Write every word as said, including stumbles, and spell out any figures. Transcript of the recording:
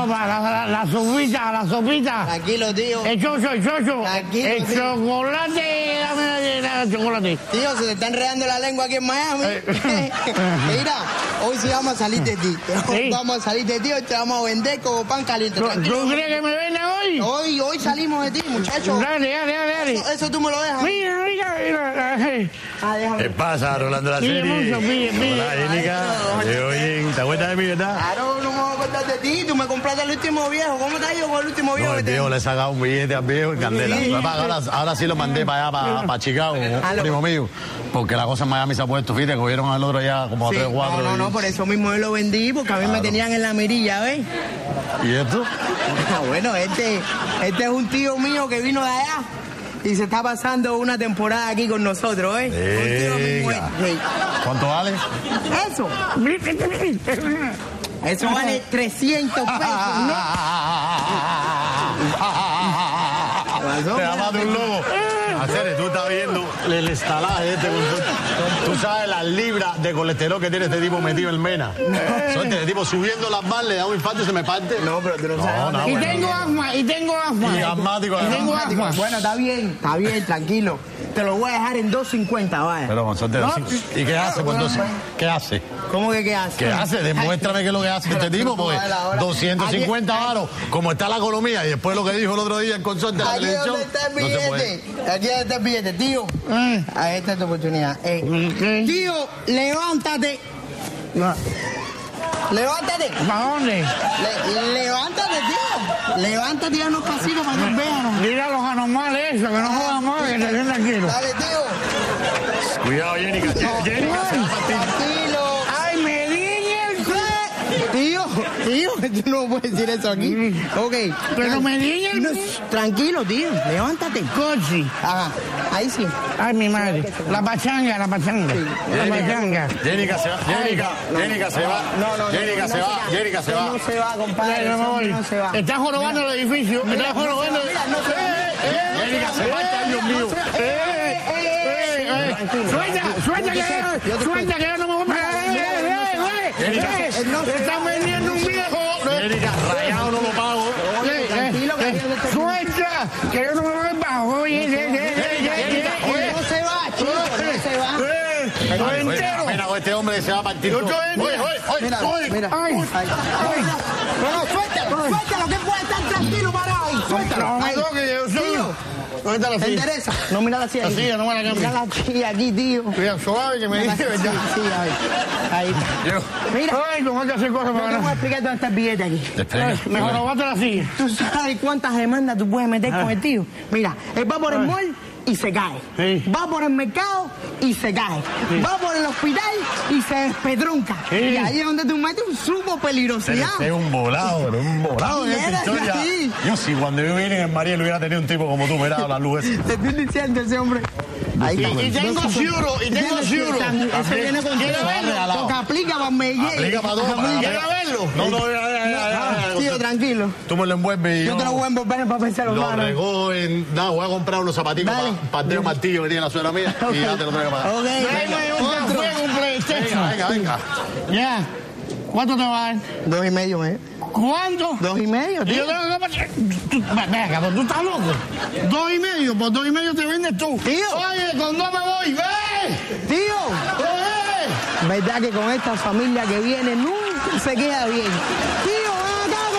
sopa, la, la, la sopita, la sopita. Tranquilo, tío. El chocho, el chocho. Tranquilo, el tío. chocolate, dame el chocolate. Tío, se te está enredando la lengua aquí en Miami. Mira, hoy sí vamos a salir de ti. Sí. Vamos a salir de ti, hoy te vamos a vender como pan caliente. ¿Tú, Tranquilo. ¿Tú crees que me vendan hoy? Hoy, hoy salimos de ti, muchacho. Dale, dale, dale, dale. Eso, eso tú me lo dejas. Mira, mira, mira. Ah, déjame. ¿Qué pasa, Rolando la Pide serie? mucho, pide, pide. Hola, Jenica. Eh, Oye, ¿te acuerdas de mí, verdad? Claro, no me voy a acordar de ti. Tú me compraste el último viejo. ¿Cómo te ha ido con el último viejo No, que el te... viejo le he sacado un billete al viejo en candela. Sí. Papá, Ahora, ahora sí lo mandé para allá, para, para Chicago, un Aló. primo mío. Porque la cosa en Miami se ha puesto, fíjate, cogieron al otro ya como a Sí, tres o cuatro. no, no, no, y- por eso mismo yo lo vendí, porque a mí me Claro. tenían en la mirilla, ¿ves? ¿Y esto? Ah, bueno, este, este es un tío mío que vino de allá y se está pasando una temporada aquí con nosotros, ¿eh? Un tío mío, Venga. ¿eh? ¿Cuánto vale? Eso, eso vale trescientos pesos, ¿no? Te llamaste un lobo. Hacer, tú estás viendo el estalaje este con tu- Tú sabes las libras de colesterol que tiene este tipo metido en mena. Son este tipo subiendo las balas, le da un infarto y se me parte. No, pero tú no sabes. No, no, Y bueno. tengo asma, y tengo asma. Y asmático, Y tengo además. asma. Bueno, está bien, está bien, tranquilo. Te lo voy a dejar en dos cincuenta, vaya. Pero Gonzalo, No, ¿y qué hace? Pues entonces, ¿qué hace? ¿Cómo que qué hace? ¿Qué hace? Demuéstrame qué es lo que hace este tipo, porque doscientos cincuenta varos, como está la economía, y después lo que dijo el otro día en consorte de la Aquí televisión, donde está el no se puede. billete. Aquí donde está el billete, tío. Eh, Ahí está tu oportunidad. Eh, ¿qué? tío, levántate. No, Levántate. ¿para dónde? Le- levántate, tío. Levántate y danos pasito para que nos vean. Dile a los anormales eso, que no jodan más, que se den tranquilos. Dale, tío. Cuidado, Jenica. Jenica se va a partir. Tranquilo. ¡Ay, me di el cu- Tío, tío, tú no puedes decir eso aquí. Ok. Pero me di el No, cu- tranquilo, tío. Levántate. coche. Ajá. Ahí sí. Ay, mi madre. La pachanga, la pachanga. La pachanga. Jenica se va, Jenica, Jenica se va, No, no, no. Jenica no se va, se Jenica se va. No se va, compadre. Ay, no me voy. No se va. Está jorobando el edificio. Está jorobando. Mira, no se va. Jenica se va, está Dios mío. Eh, eh, eh, eh. Suelta, suelta que yo, suelta que yo no me voy a pegar. Eh, eh, eh, eh. no se Están vendiendo un viejo. Jenica, rayado no lo pago. Eh, tranquilo, que eh, yo no te- Suelta, que yo no me voy a bajo. Oye, eh, eh, eh, eh, eh, No se va, chico, no se va. eh. Estoy entero. Mira, con este hombre se va a partir. Yo todo. estoy entero. Oye, oye, oye, Mira, oye. mira. Ay, Ay. No, no, suéltalo, suéltalo, que puede estar tranquilo parado ahí. Suéltalo. no me Ahí. toques, yo soy. Tío, ¿Dónde está la te silla? endereza. No, mira la silla. La ahí. silla, no me la cambies. Mira la silla aquí, tío. Cuidado, suave que me Mira la dice, silla, ¿verdad? sí, ahí. Ahí está. Yo. Mira, Ay, cómo hay que hacer cosas yo para te voy a ganar. explicar dónde está el billete aquí. Explica. Me jorobaste la silla. ¿Tú sabes cuántas demandas tú puedes meter con el tío? Mira, él va por el mall y se cae. Sí. Va por el mercado y se cae. Sí. Va por el hospital y se despedrunca. Sí. Y ahí es donde tú metes un sumo peligrosidad. Es un volado, pero un volado en esta Mira, historia. sí. Yo sí, cuando yo vine en Mariel hubiera tenido un tipo como tú, mirado la luz esa. Te estoy diciendo ese hombre. Ahí está. Y tengo ciuro, y tengo ciuro. Ese viene con ¿Quiere verlo? Porque aplica para Melle. Aplica para todo. Aplica. ¿Quiere verlo? No, no, ya, ya, ya, ya, ya. Tío, tranquilo. Tú me lo envuelves y Yo te lo voy a envolver en papel lo celofán. regó en... No, voy a comprar unos zapatitos Dale. para el dedo martillo que tiene la suegra mía y ya te lo traigo para acá. Ok. Tráeme un Otro. café, un PlayStation. Venga, venga, venga. Ya. ¿Cuánto te va a dar? Dos y medio, ¿eh? ¿Cuánto? Dos y medio, Y yo tío. tengo que pasar. Venga, pues tú estás loco. Dos y medio, por dos y medio te vendes tú. Tío. Oye, con dos me voy. ¡Ve! Tío. ¡Ve! ¿Verdad que con esta familia que viene nunca se queda bien? Tío, ven acá,